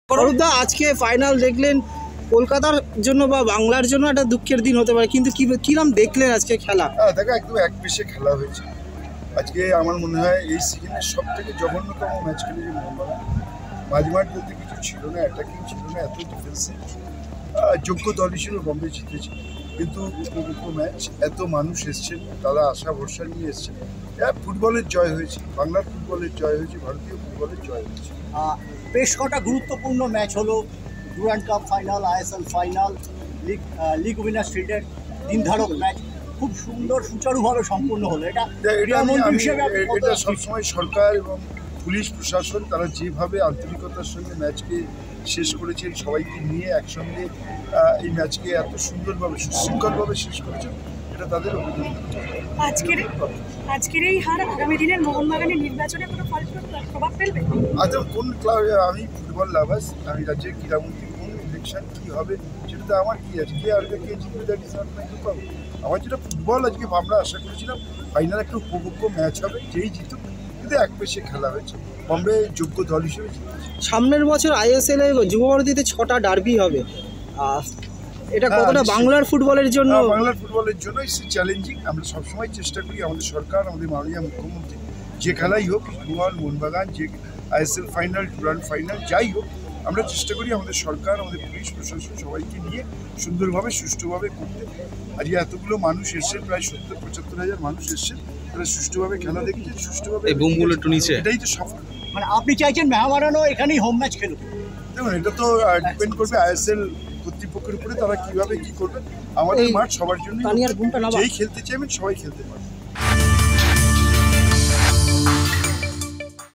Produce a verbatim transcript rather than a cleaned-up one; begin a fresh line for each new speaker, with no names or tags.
অরূপদা, আজকে ফাইনাল দেখলেন, কলকাতার জন্য বা বাংলার জন্য একটা দুঃখের দিন হতে পারে, কিন্তু কি কিরম দেখলেন আজকে খেলা?
হ্যাঁ দেখো, একদম এক পেশে খেলা হয়েছে আজকে। আমার মনে হয় এই সিজনের সব থেকে জঘন্যতম ম্যাচ খেলেছে মোহনবাগান। মাঝমাঠ বলতে কিছু ছিল না, অ্যাটাকিং ছিল না, এত ডিফেন্সিভ। যোগ্য দল হিসেবে বম্বে জিতেছে, কিন্তু উপভোগ্য ম্যাচ, এত মানুষ এসছেন, তারা আশা ভরসা নিয়ে এসছেন। ফুটবলের জয় হয়েছে, বাংলার ফুটবলের জয় হয়েছে, ভারতীয় ফুটবলের জয় হয়েছে।
বেশ কটা গুরুত্বপূর্ণ ম্যাচ হলো, Durand cup final, ISL final, league league winners ফিল্ডের দিনধারক ম্যাচ খুব সুন্দর সুচারুভাবে সম্পূর্ণ হলো। এটা
এটা সবসময় সরকার এবং পুলিশ প্রশাসন তারা যেভাবে আন্তরিকতার সঙ্গে ম্যাচকে শেষ করেছেন, সবাইকে নিয়ে একসঙ্গে এই ম্যাচকে এত সুন্দরভাবে সুশৃঙ্খলভাবে শেষ করেছেন, এটা তাদের অভিনন্দন।
আজকের আজকের এই হার আগামী দিনের মোহনবাগানের নির্বাচনে কোনো ফল প্রভাব ফেলবে?
আচ্ছা, কোন ক্লাব? আমি ফুটবল লাভার্স, আমি রাজ্যের ক্রীড়ামন্ত্রী। কোন ইলেকশন কী হবে সেটা তো আমার কী আছে, কে আসবে কে জিতবে that is not my problem. আমার যেটা ফুটবল, আজকে আমরা আশা করেছিলাম ফাইনাল একটা উপভোগ্য ম্যাচ হবে, যেই জিতুক, কিন্তু এক পেশে খেলা হয়েছে, বম্বে যোগ্য দল হিসেবে জিতেছে।
সামনের বছর আইএসএল এ যুবভারতীতে ছটা ডার্বি হবে, এটা কতটা বাংলার ফুটবলের জন্য?
বাংলার ফুটবলের জন্য ইটস চ্যালেঞ্জিং। আমরা সবসময় চেষ্টা করি, আমাদের সরকার, আমাদের মাননীয় মুখ্যমন্ত্রী, যে খেলাই হোক, ইস্টবেঙ্গল, মোহনবাগান, যে আইএসএল ফাইনাল, ডুরান্ড ফাইনাল, যাই হোক, আমরা চেষ্টা করি আমাদের সরকার, আমাদের পুলিশ প্রশাসন সবাইকে নিয়ে সুন্দরভাবে সুষ্ঠুভাবে করতে। আজকে এতগুলো মানুষ এসছেন, প্রায় সত্তর পঁচাত্তর হাজার মানুষ এসছেন, তারা সুষ্ঠুভাবে খেলা দেখছেন, সুষ্ঠুভাবে এটাই তো সফল।
মানে আপনি চাইছেন মেহমানানো এখানেই হোম ম্যাচ খেলুক?
দেখুন, এটা তো ডিপেন্ড করবে আইএসএল কর্তৃপক্ষের উপরে, তারা কিভাবে কি করবেন। আমাদের মাঠ সবার জন্য, যেই খেলতে চাইবেন সবাই খেলতে পারবে।